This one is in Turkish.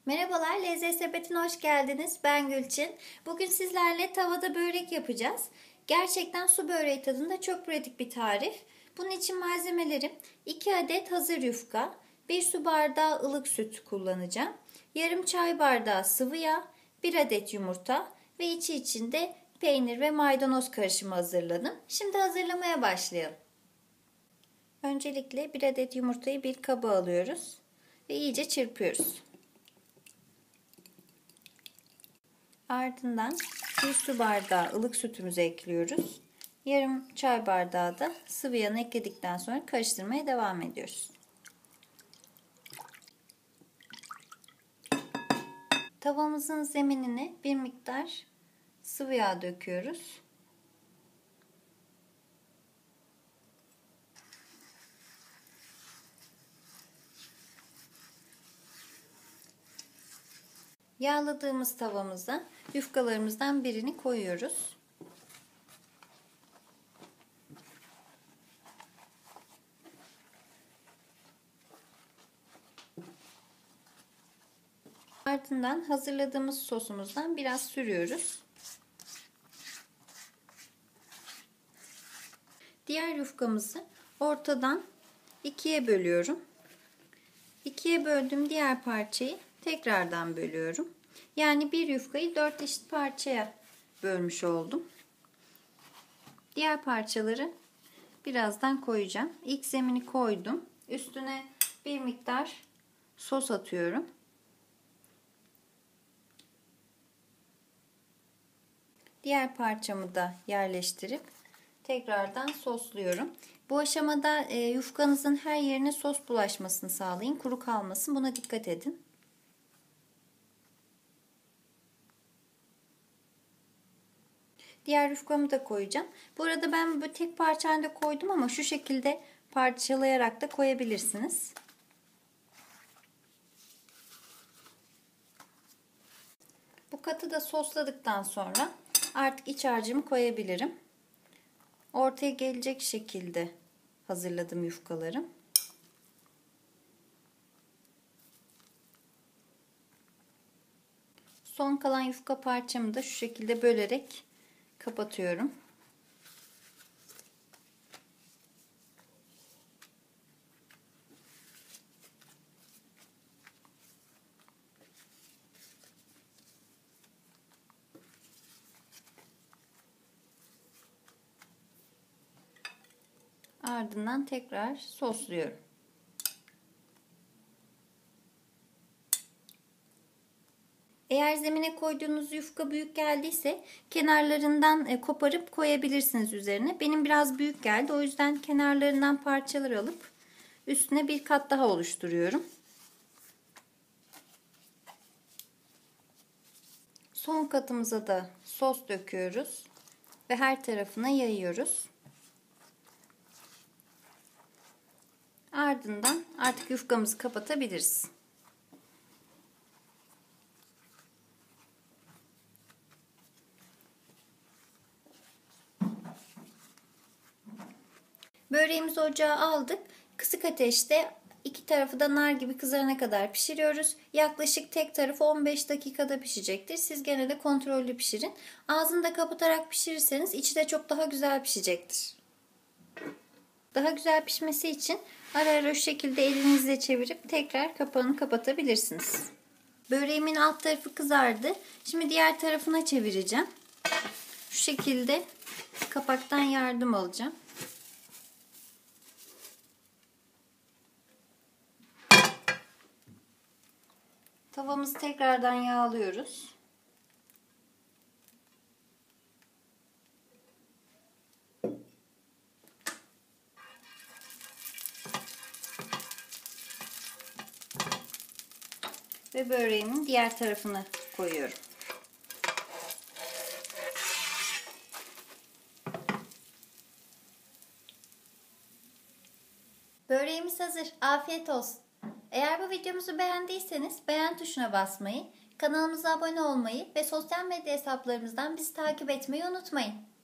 Merhabalar, Lezzet Sepeti'ne hoş geldiniz. Ben Gülçin. Bugün sizlerle tavada börek yapacağız. Gerçekten su böreği tadında çok pratik bir tarif. Bunun için malzemelerim 2 adet hazır yufka, 1 su bardağı ılık süt kullanacağım. Yarım çay bardağı sıvı yağ, 1 adet yumurta ve içinde peynir ve maydanoz karışımı hazırladım. Şimdi hazırlamaya başlayalım. Öncelikle 1 adet yumurtayı bir kaba alıyoruz ve iyice çırpıyoruz. Ardından 1 su bardağı ılık sütümüzü ekliyoruz. Yarım çay bardağı da sıvı yağını ekledikten sonra karıştırmaya devam ediyoruz. Tavamızın zeminine bir miktar sıvı yağ döküyoruz. Yağladığımız tavamıza yufkalarımızdan birini koyuyoruz. Ardından hazırladığımız sosumuzdan biraz sürüyoruz. Diğer yufkamızı ortadan ikiye bölüyorum. İkiye böldüğüm diğer parçayı tekrardan bölüyorum. Yani bir yufkayı 4 eşit parçaya bölmüş oldum. Diğer parçaları birazdan koyacağım. İlk zemini koydum. Üstüne bir miktar sos atıyorum. Diğer parçamı da yerleştirip tekrardan sosluyorum. Bu aşamada yufkanızın her yerine sos bulaşmasını sağlayın. Kuru kalmasın. Buna dikkat edin. Diğer yufkamı da koyacağım. Bu arada ben bu tek parça halinde koydum ama şu şekilde parçalayarak da koyabilirsiniz. Bu katı da sosladıktan sonra artık iç harcımı koyabilirim. Ortaya gelecek şekilde hazırladım yufkalarım. Son kalan yufka parçamı da şu şekilde bölerek kapatıyorum. Ardından tekrar sosluyorum. Eğer zemine koyduğunuz yufka büyük geldiyse kenarlarından koparıp koyabilirsiniz üzerine. Benim biraz büyük geldi. O yüzden kenarlarından parçalar alıp üstüne bir kat daha oluşturuyorum. Son katımıza da sos döküyoruz ve her tarafına yayıyoruz. Ardından artık yufkamızı kapatabiliriz. Böreğimizi ocağa aldık. Kısık ateşte iki tarafı da nar gibi kızarana kadar pişiriyoruz. Yaklaşık tek tarafı 15 dakikada pişecektir. Siz gene de kontrollü pişirin. Ağzını da kapatarak pişirirseniz içi de çok daha güzel pişecektir. Daha güzel pişmesi için ara ara şu şekilde elinizle çevirip tekrar kapağını kapatabilirsiniz. Böreğimin alt tarafı kızardı. Şimdi diğer tarafına çevireceğim. Şu şekilde kapaktan yardım alacağım. Tavamızı tekrardan yağlıyoruz. Ve böreğimin diğer tarafını koyuyorum. Böreğimiz hazır. Afiyet olsun. Eğer bu videomuzu beğendiyseniz beğen tuşuna basmayı, kanalımıza abone olmayı ve sosyal medya hesaplarımızdan bizi takip etmeyi unutmayın.